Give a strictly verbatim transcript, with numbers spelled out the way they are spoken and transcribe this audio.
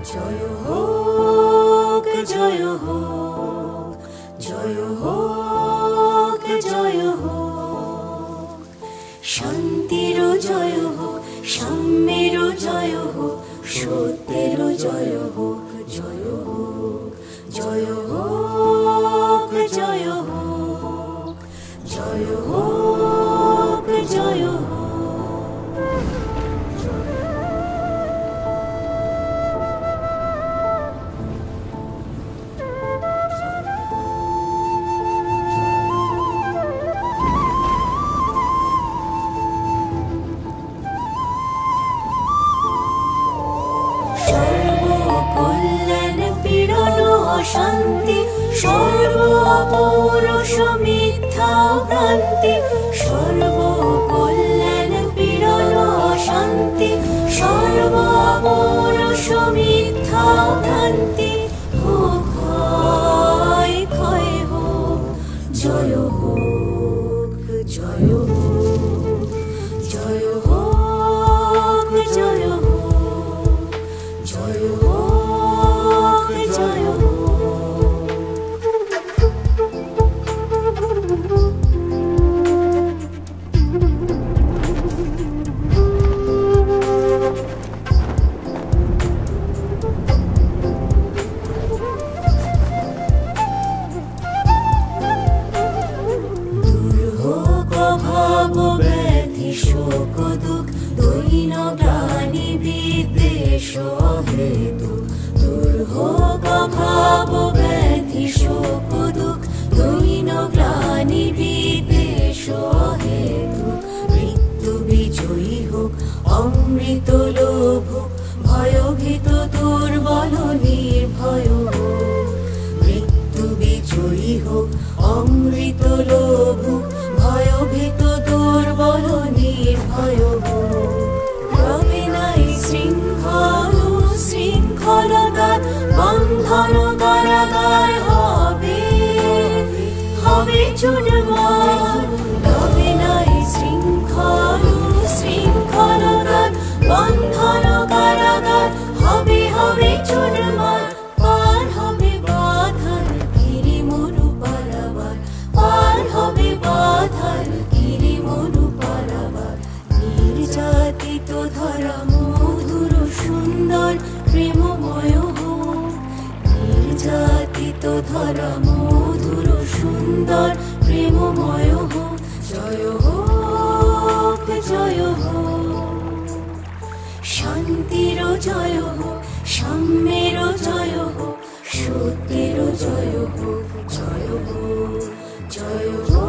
জয় হোক জয় হোক জয় হোক জয় হোক শান্তির জয় হোক সাম্যের জয় হোক সত্যের জয় হোক জয় হোক জয় হোক জয় হোক জয় হোক জয় হোক শান্তি সর্বপৌরুষ মিথ্যা ভ্রান্তি সর্বকল্যাণ পীড়ন শান্তি সর্বপৌরুষ মিথ্যা ভ্রান্তি হোক ক্ষয় ক্ষয় হোক জয় হোক জয় হোক জয় হোক জয় হোক জয় হোক জয় হোক শোক দুঃখ দৈন গ্লানি বিদ্বেষ হেতু দূর হোক ভাব ব্যাধি শোক দুঃখ দৈন গ্লানি বিদ্বেষ হেতু মৃত্যু বিজয়ী হোক অমৃত লোভ ভয়ভীত দুর্বল নির্ভয় হোক মৃত্যু বিজয়ী হোক অমৃত লোভ ভয়ভীত দুর্বল নির্ভয় হোক রবে নাই শৃঙ্খল শৃঙ্খলতার বন্ধন কারাগার হবে হবে চূড়মার রবে নাই শৃঙ্খল শৃঙ্খলতার বন্ধন কারাগার হবে হবে চূড়মার পার হবে বাধার গিরি মরু পারাবার পার হবে বাধার গিরি মরু পারাবার নির্যাতিত ধরা মধুর সুন্দর প্রেমময় হোক নির্যাতিত ধরা মধুর সুন্দর প্রেমময় হোক জয় হোক জয় হোক শান্তির জয় হোক সাম্যের জয় হোক সত্যের জয় হোক জয় হোক জয় হোক